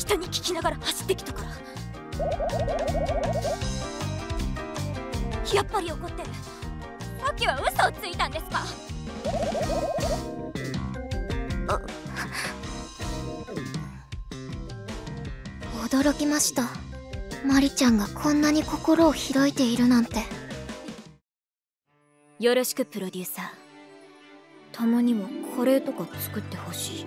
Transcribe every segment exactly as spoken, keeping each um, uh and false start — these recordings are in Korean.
人に聞きながら走ってきたから。やっぱり怒ってる。さっきは嘘をついたんですか？ 驚きました。マリちゃんがこんなに心を開いているなんて。 よろしくプロデューサー。たまにはカレーとか作ってほしい。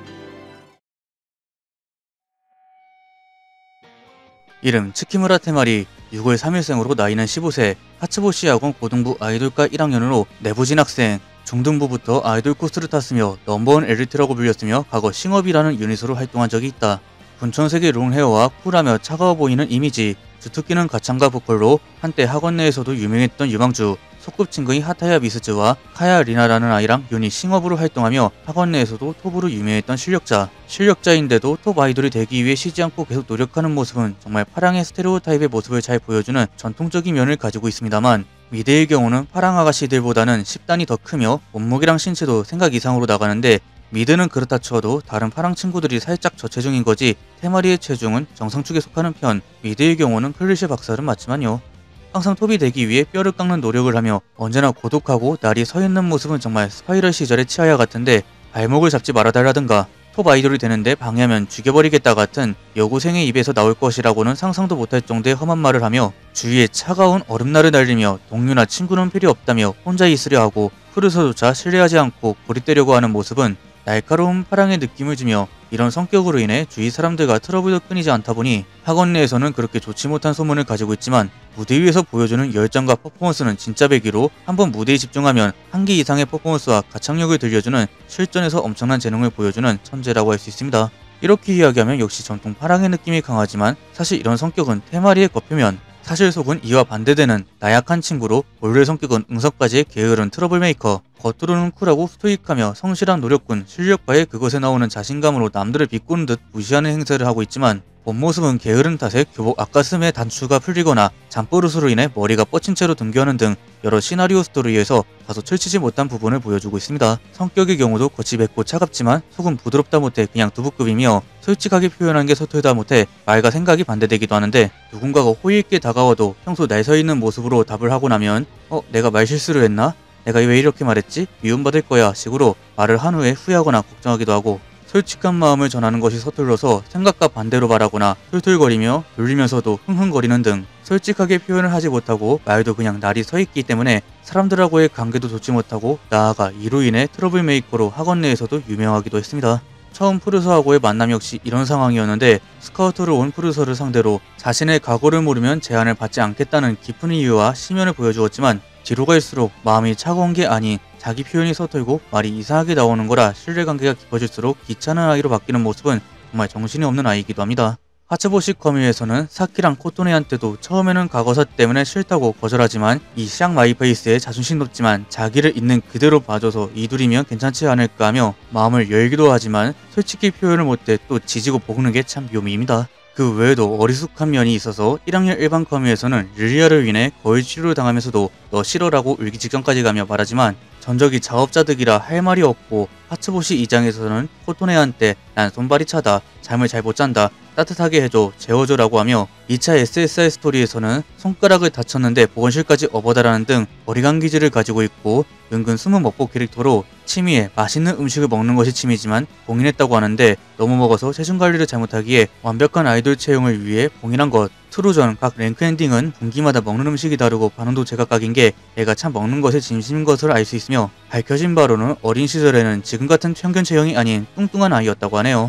이름 츠키무라 테마리 유월 삼 일생으로 나이는 십오 세, 하츠보시 학원 고등부 아이돌과 일 학년으로 내부 진학생, 중등부부터 아이돌 코스를 탔으며 넘버원 엘리트라고 불렸으며 과거 싱업이라는 유닛으로 활동한 적이 있다. 분천색의 롱헤어와 쿨하며 차가워 보이는 이미지, 주특기는 가창가 보컬로 한때 학원 내에서도 유명했던 유망주, 소꿉친구인 하타야 미스즈와 카야 리나라는 아이랑 유닛 싱업으로 활동하며 학원 내에서도 톱으로 유명했던 실력자. 실력자인데도 톱 아이돌이 되기 위해 쉬지 않고 계속 노력하는 모습은 정말 파랑의 스테레오타입의 모습을 잘 보여주는 전통적인 면을 가지고 있습니다만, 미대의 경우는 파랑 아가씨들보다는 십 단이 더 크며 몸무게랑 신체도 생각 이상으로 나가는데, 미드는 그렇다 쳐도 다른 파랑 친구들이 살짝 저체중인 거지 테마리의 체중은 정상축에 속하는 편, 미드의 경우는 클리셰 박살은 맞지만요. 항상 톱이 되기 위해 뼈를 깎는 노력을 하며 언제나 고독하고 날이 서 있는 모습은 정말 스파이럴 시절의 치아야 같은데, 발목을 잡지 말아달라든가 톱 아이돌이 되는데 방해하면 죽여버리겠다 같은 여고생의 입에서 나올 것이라고는 상상도 못할 정도의 험한 말을 하며, 주위에 차가운 얼음날을 날리며 동료나 친구는 필요 없다며 혼자 있으려 하고 푸르서조차 신뢰하지 않고 고립되려고 하는 모습은 날카로운 파랑의 느낌을 주며, 이런 성격으로 인해 주위 사람들과 트러블도 끊이지 않다 보니 학원 내에서는 그렇게 좋지 못한 소문을 가지고 있지만, 무대 위에서 보여주는 열정과 퍼포먼스는 진짜 배기로 한번 무대에 집중하면 한계 이상의 퍼포먼스와 가창력을 들려주는 실전에서 엄청난 재능을 보여주는 천재라고 할 수 있습니다. 이렇게 이야기하면 역시 전통 파랑의 느낌이 강하지만 사실 이런 성격은 테마리의 겉표면, 사실 속은 이와 반대되는 나약한 친구로 본래 성격은 응석까지의 게으른 트러블메이커, 겉으로는 쿨하고 스토이크하며 성실한 노력군, 실력과의 그것에 나오는 자신감으로 남들을 비꼬는 듯 무시하는 행세를 하고 있지만, 본 모습은 게으른 탓에 교복 앞가슴에 단추가 풀리거나 잠버릇으로 인해 머리가 뻗친 채로 등교하는 등 여러 시나리오 스토리에서 다소 철치지 못한 부분을 보여주고 있습니다. 성격의 경우도 겉이 맵고 차갑지만 속은 부드럽다 못해 그냥 두부급이며, 솔직하게 표현한 게 서툴다 못해 말과 생각이 반대되기도 하는데, 누군가가 호의 있게 다가와도 평소 날 서 있는 모습으로 답을 하고 나면 어? 내가 말실수를 했나? 내가 왜 이렇게 말했지? 미움받을 거야 식으로 말을 한 후에 후회하거나 걱정하기도 하고, 솔직한 마음을 전하는 것이 서툴러서 생각과 반대로 말하거나 툴툴거리며 돌리면서도 흥흥거리는 등 솔직하게 표현을 하지 못하고 말도 그냥 날이 서 있기 때문에 사람들하고의 관계도 좋지 못하고, 나아가 이로 인해 트러블메이커로 학원 내에서도 유명하기도 했습니다. 처음 푸르서하고의 만남 역시 이런 상황이었는데, 스카우트로 온 푸르서를 상대로 자신의 각오를 모르면 제안을 받지 않겠다는 깊은 이유와 심연을 보여주었지만, 뒤로 갈수록 마음이 차가운 게 아닌 자기 표현이 서툴고 말이 이상하게 나오는 거라 신뢰관계가 깊어질수록 귀찮은 아이로 바뀌는 모습은 정말 정신이 없는 아이이기도 합니다. 하츠보시 커뮤에서는 사키랑 코토네한테도 처음에는 과거사 때문에 싫다고 거절하지만, 이 샹 마이페이스의 자존심 높지만 자기를 있는 그대로 봐줘서 이둘이면 괜찮지 않을까 하며 마음을 열기도 하지만 솔직히 표현을 못해 또 지지고 볶는 게 참 묘미입니다. 그 외에도 어리숙한 면이 있어서 일 학년 일반 커뮤에서는 릴리아를 인해 거의 치료를 당하면서도 너 싫어라고 울기 직전까지 가며 말하지만, 전적이 자업자득이라 할 말이 없고, 하츠보시 이 장에서는 코토네한테 난 손발이 차다, 잠을 잘 못 잔다, 따뜻하게 해줘, 재워줘 라고 하며, 이 차 에스에스알 스토리에서는 손가락을 다쳤는데 보건실까지 업어다라는 등 어리광 기질을 가지고 있고, 은근 숨은 먹보 캐릭터로 취미에 맛있는 음식을 먹는 것이 취미지만 봉인했다고 하는데, 너무 먹어서 체중 관리를 잘못하기에 완벽한 아이돌 채용을 위해 봉인한 것. 트루전 각 랭크 엔딩은 분기마다 먹는 음식이 다르고 반응도 제각각인 게 애가 참 먹는 것에 진심인 것을 알 수 있으며, 밝혀진 바로는 어린 시절에는 지금 같은 평균 체형이 아닌 뚱뚱한 아이였다고 하네요.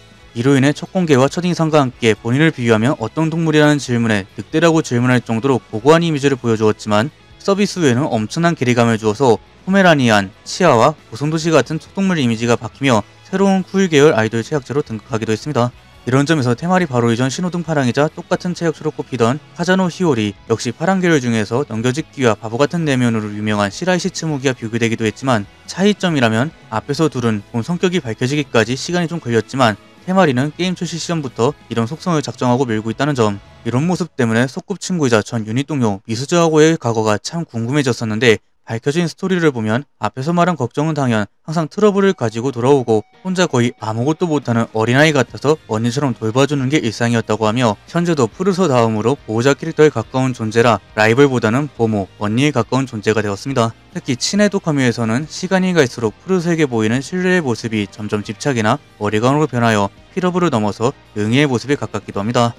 이로 인해 첫 공개와 첫인상과 함께 본인을 비유하며 어떤 동물이라는 질문에 늑대라고 질문할 정도로 고고한 이미지를 보여주었지만, 서비스 후에는 엄청난 괴리감을 주어서 포메라니안, 치아와 고성도시 같은 소동물 이미지가 바뀌며 새로운 쿨 계열 아이돌 체약자로 등극하기도 했습니다. 이런 점에서 테마리 바로 이전 신호등 파랑이자 똑같은 체격수로 꼽히던 카자노 히오리, 역시 파랑 계열 중에서 넘겨짓기와 바보같은 내면으로 유명한 시라이시 츠무기와 비교되기도 했지만, 차이점이라면 앞에서 둘은 본 성격이 밝혀지기까지 시간이 좀 걸렸지만, 테마리는 게임 출시 시점부터 이런 속성을 작정하고 밀고 있다는 점. 이런 모습 때문에 소꿉친구이자 전 유닛 동료 미스즈하고의 과거가 참 궁금해졌었는데, 밝혀진 스토리를 보면 앞에서 말한 걱정은 당연 항상 트러블을 가지고 돌아오고 혼자 거의 아무것도 못하는 어린아이 같아서 언니처럼 돌봐주는 게 일상이었다고 하며 현재도 푸르소 다음으로 보호자 캐릭터에 가까운 존재라 라이벌보다는 보모, 언니에 가까운 존재가 되었습니다. 특히 친해도 커뮤에서는 시간이 갈수록 푸르소에게 보이는 신뢰의 모습이 점점 집착이나 어리광으로 변하여 피러브를 넘어서 응애의 모습에 가깝기도 합니다.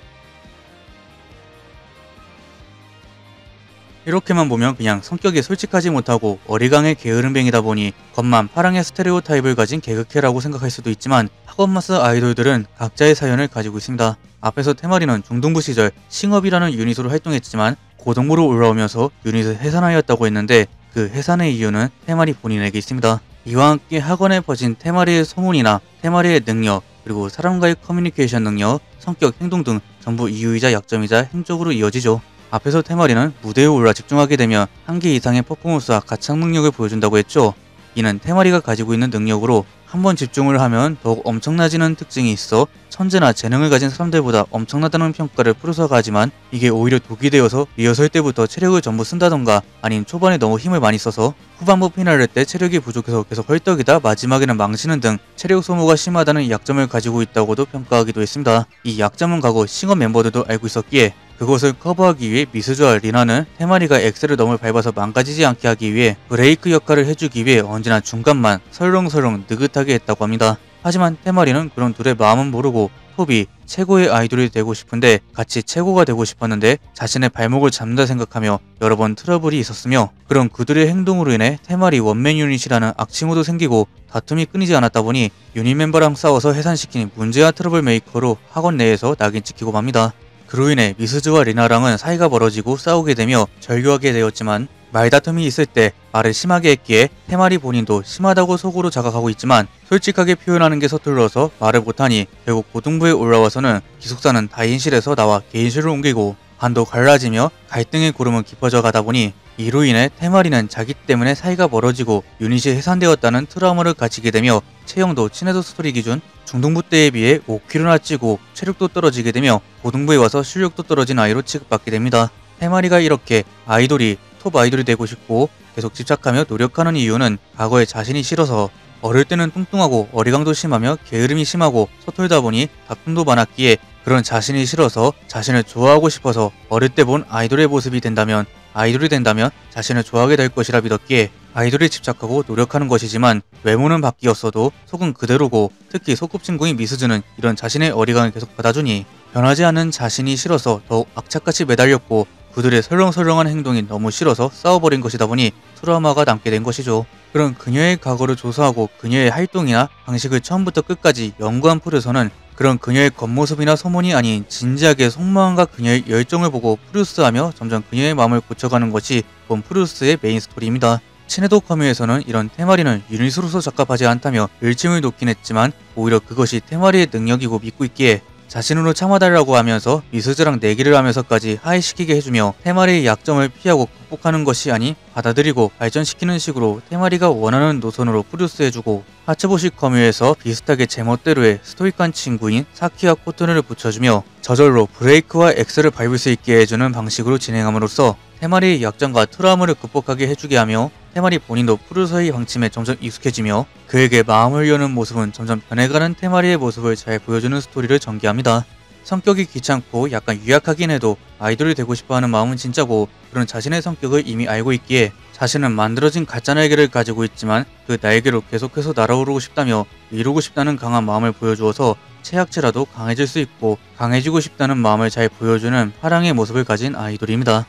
이렇게만 보면 그냥 성격이 솔직하지 못하고 어리광의 게으름뱅이다 보니 겉만 파랑의 스테레오 타입을 가진 개그캐라고 생각할 수도 있지만 학원마스 아이돌들은 각자의 사연을 가지고 있습니다. 앞에서 테마리는 중등부 시절 싱업이라는 유닛으로 활동했지만 고등부로 올라오면서 유닛을 해산하였다고 했는데 그 해산의 이유는 테마리 본인에게 있습니다. 이와 함께 학원에 퍼진 테마리의 소문이나 테마리의 능력, 그리고 사람과의 커뮤니케이션 능력, 성격, 행동 등 전부 이유이자 약점이자 행적으로 이어지죠. 앞에서 테마리는 무대에 올라 집중하게 되면 한계 이상의 퍼포먼스와 가창 능력을 보여준다고 했죠. 이는 테마리가 가지고 있는 능력으로 한번 집중을 하면 더욱 엄청나지는 특징이 있어 천재나 재능을 가진 사람들보다 엄청나다는 평가를 푸르소가 하지만 이게 오히려 독이 되어서 리허설 때부터 체력을 전부 쓴다던가 아닌 초반에 너무 힘을 많이 써서 후반부 피날레 때 체력이 부족해서 계속 헐떡이다 마지막에는 망치는 등 체력 소모가 심하다는 약점을 가지고 있다고도 평가하기도 했습니다. 이 약점은 과거 싱어 멤버들도 알고 있었기에 그것을 커버하기 위해 미스즈와 리나는 테마리가 엑셀을 너무 밟아서 망가지지 않게 하기 위해 브레이크 역할을 해주기 위해 언제나 중간만 설렁설렁 느긋하게 했다고 합니다. 하지만 테마리는 그런 둘의 마음은 모르고 톱이 최고의 아이돌이 되고 싶은데 같이 최고가 되고 싶었는데 자신의 발목을 잡는다 생각하며 여러 번 트러블이 있었으며 그런 그들의 행동으로 인해 테마리 원맨 유닛이라는 악취모도 생기고 다툼이 끊이지 않았다 보니 유닛 멤버랑 싸워서 해산시킨 문제와 트러블 메이커로 학원 내에서 낙인 찍히고 맙니다. 그로 인해 미스즈와 리나랑은 사이가 멀어지고 싸우게 되며 절교하게 되었지만 말다툼이 있을 때 말을 심하게 했기에 테마리 본인도 심하다고 속으로 자각하고 있지만 솔직하게 표현하는 게 서툴러서 말을 못하니 결국 고등부에 올라와서는 기숙사는 다인실에서 나와 개인실로 옮기고 반도 갈라지며 갈등의 고름은 깊어져 가다 보니 이로 인해 테마리는 자기 때문에 사이가 멀어지고 유닛이 해산되었다는 트라우마를 가지게 되며 체형도 친해도 스토리 기준 중등부 때에 비해 오 킬로그램나 찌고 체력도 떨어지게 되며 고등부에 와서 실력도 떨어진 아이로 취급받게 됩니다. 테마리가 이렇게 아이돌이 톱 아이돌이 되고 싶고 계속 집착하며 노력하는 이유는 과거에 자신이 싫어서 어릴 때는 뚱뚱하고 어리광도 심하며 게으름이 심하고 서툴다 보니 다툼도 많았기에 그런 자신이 싫어서 자신을 좋아하고 싶어서 어릴 때 본 아이돌의 모습이 된다면 아이돌이 된다면 자신을 좋아하게 될 것이라 믿었기에 아이돌에 집착하고 노력하는 것이지만 외모는 바뀌었어도 속은 그대로고 특히 소꿉친구인 미스즈는 이런 자신의 어리광을 계속 받아주니 변하지 않는 자신이 싫어서 더욱 악착같이 매달렸고 그들의 설렁설렁한 행동이 너무 싫어서 싸워버린 것이다 보니 트라우마가 남게 된 것이죠. 그런 그녀의 과거를 조사하고 그녀의 활동이나 방식을 처음부터 끝까지 연구한 풀에서는 그런 그녀의 겉모습이나 소문이 아닌 진지하게 속마음과 그녀의 열정을 보고 프루스하며 점점 그녀의 마음을 고쳐가는 것이 본 프루스의 메인 스토리입니다. 친해도 커뮤에서는 이런 테마리는 유닛으로서 적합하지 않다며 일침을 놓긴 했지만 오히려 그것이 테마리의 능력이고 믿고 있기에 자신으로 참아달라고 하면서 미스즈랑 내기를 하면서까지 하이시키게 해주며 테마리의 약점을 피하고 극복하는 것이 아닌 받아들이고 발전시키는 식으로 테마리가 원하는 노선으로 프루스해주고 하츠보시 커뮤에서 비슷하게 제멋대로의 스토이크한 친구인 사키와 코토네를 붙여주며 저절로 브레이크와 엑셀을 밟을 수 있게 해주는 방식으로 진행함으로써 테마리의 약점과 트라우마를 극복하게 해주게 하며 테마리 본인도 프루소의 방침에 점점 익숙해지며 그에게 마음을 여는 모습은 점점 변해가는 테마리의 모습을 잘 보여주는 스토리를 전개합니다. 성격이 귀찮고 약간 유약하긴 해도 아이돌이 되고 싶어하는 마음은 진짜고 그런 자신의 성격을 이미 알고 있기에 자신은 만들어진 가짜 날개를 가지고 있지만 그 날개로 계속해서 날아오르고 싶다며 이루고 싶다는 강한 마음을 보여주어서 최악체라도 강해질 수 있고 강해지고 싶다는 마음을 잘 보여주는 파랑의 모습을 가진 아이돌입니다.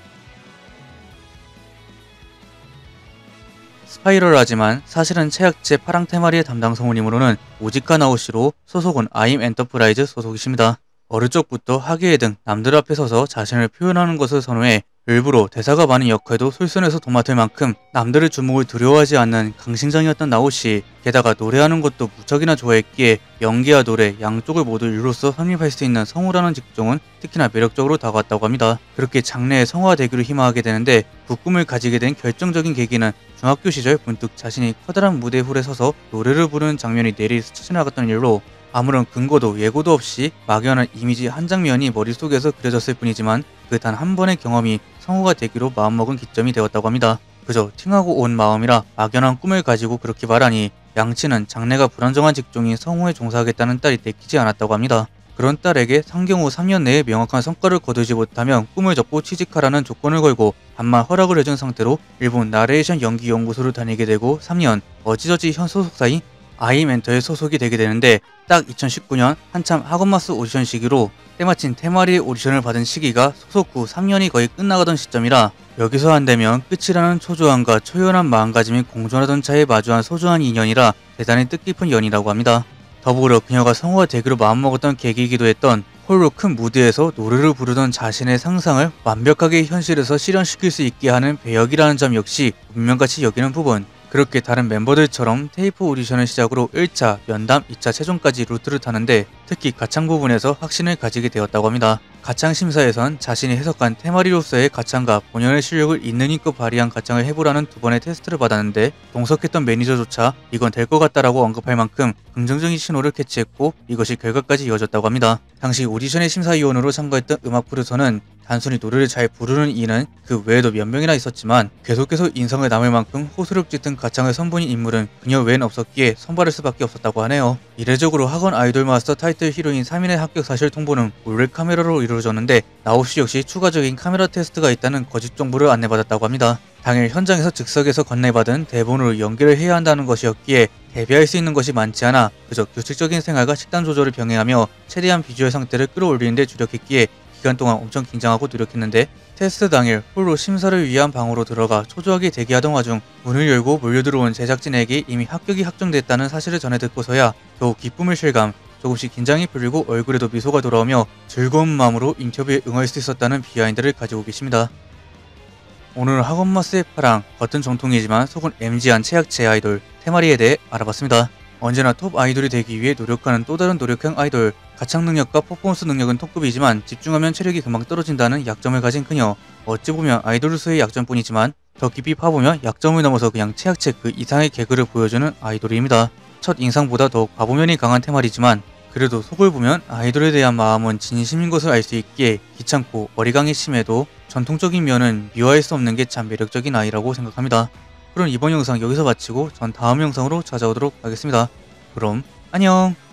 스파이럴하지만 사실은 최악체 파랑 테마리의 담당 성우님으로는 오지카 나오시로 소속은 아임 엔터프라이즈 소속이십니다. 어릴 적부터 하계회 등 남들 앞에 서서 자신을 표현하는 것을 선호해 일부러 대사가 많은 역할도 솔선해서 도맡을 만큼 남들의 주목을 두려워하지 않는 강심장이었던 나오시, 게다가 노래하는 것도 무척이나 좋아했기에 연기와 노래 양쪽을 모두 일로써 선립할 수 있는 성우라는 직종은 특히나 매력적으로 다가왔다고 합니다. 그렇게 장래의 성우가 되기를 희망하게 되는데 그 꿈을 가지게 된 결정적인 계기는 중학교 시절 문득 자신이 커다란 무대 홀에 서서 노래를 부르는 장면이 뇌리에 스쳐 지나갔던 일로 아무런 근거도 예고도 없이 막연한 이미지 한 장면이 머릿속에서 그려졌을 뿐이지만 그 단 한 번의 경험이 성우가 되기로 마음먹은 기점이 되었다고 합니다. 그저 팅하고 온 마음이라 막연한 꿈을 가지고 그렇게 말하니 양치는 장래가 불안정한 직종인 성우에 종사하겠다는 딸이 내키지 않았다고 합니다. 그런 딸에게 상경후 삼 년 내에 명확한 성과를 거두지 못하면 꿈을 접고 취직하라는 조건을 걸고 반만 허락을 해준 상태로 일본 나레이션 연기 연구소를 다니게 되고 삼 년 어지저지 현 소속사인 아이멘터에 소속이 되게 되는데 딱 이천십구 년 한참 학원마스 오디션 시기로 때마침 테마리 오디션을 받은 시기가 소속 후 삼 년이 거의 끝나가던 시점이라 여기서 안되면 끝이라는 초조함과 초연한 마음가짐이 공존하던 차에 마주한 소중한 인연이라 대단히 뜻깊은 연이라고 합니다. 더불어 그녀가 성우가 되기로 마음먹었던 계기이기도 했던 홀로 큰 무대에서 노래를 부르던 자신의 상상을 완벽하게 현실에서 실현시킬 수 있게 하는 배역이라는 점 역시 운명같이 여기는 부분. 그렇게 다른 멤버들처럼 테이프 오디션을 시작으로 일 차, 면담, 이 차 최종까지 루트를 타는데 특히 가창 부분에서 확신을 가지게 되었다고 합니다. 가창 심사에선 자신이 해석한 테마리로서의 가창과 본연의 실력을 있는 힘껏 발휘한 가창을 해보라는 두 번의 테스트를 받았는데 동석했던 매니저조차 이건 될 것 같다라고 언급할 만큼 긍정적인 신호를 캐치했고 이것이 결과까지 이어졌다고 합니다. 당시 오디션의 심사위원으로 참가했던 음악 프로듀서는 단순히 노래를 잘 부르는 이는 그 외에도 몇 명이나 있었지만 계속해서 인상을 남을 만큼 호소력 짙은 가창을 선보인 인물은 그녀 외엔 없었기에 선발할 수밖에 없었다고 하네요. 이례적으로 학원 아이돌 마스터 타이틀 히로인 삼 인의 합격 사실 통보는 몰래 카메라로 이루어졌는데 나오시 역시 추가적인 카메라 테스트가 있다는 거짓 정보를 안내받았다고 합니다. 당일 현장에서 즉석에서 건네받은 대본으로 연기를 해야 한다는 것이었기에 대비할 수 있는 것이 많지 않아 그저 규칙적인 생활과 식단 조절을 병행하며 최대한 비주얼 상태를 끌어올리는 데 주력했기에 기간 동안 엄청 긴장하고 노력했는데 테스트 당일 홀로 심사를 위한 방으로 들어가 초조하게 대기하던 와중 문을 열고 몰려들어온 제작진에게 이미 합격이 확정됐다는 사실을 전해 듣고서야 겨우 기쁨을 실감, 조금씩 긴장이 풀리고 얼굴에도 미소가 돌아오며 즐거운 마음으로 인터뷰에 응할 수 있었다는 비하인드를 가지고 계십니다. 오늘 학원마스의 파랑, 겉은 정통이지만 속은 엠지한 최약체 아이돌 테마리에 대해 알아봤습니다. 언제나 톱 아이돌이 되기 위해 노력하는 또 다른 노력형 아이돌. 가창 능력과 퍼포먼스 능력은 톱급이지만 집중하면 체력이 금방 떨어진다는 약점을 가진 그녀. 어찌 보면 아이돌로서의 약점뿐이지만 더 깊이 파보면 약점을 넘어서 그냥 최악체 그 이상의 개그를 보여주는 아이돌입니다. 첫 인상보다 더욱 과보면이 강한 테마리지만 그래도 속을 보면 아이돌에 대한 마음은 진심인 것을 알 수 있기에 귀찮고 어리광이 심해도 전통적인 면은 미워할 수 없는 게 참 매력적인 아이라고 생각합니다. 그럼 이번 영상 여기서 마치고 전 다음 영상으로 찾아오도록 하겠습니다. 그럼 안녕!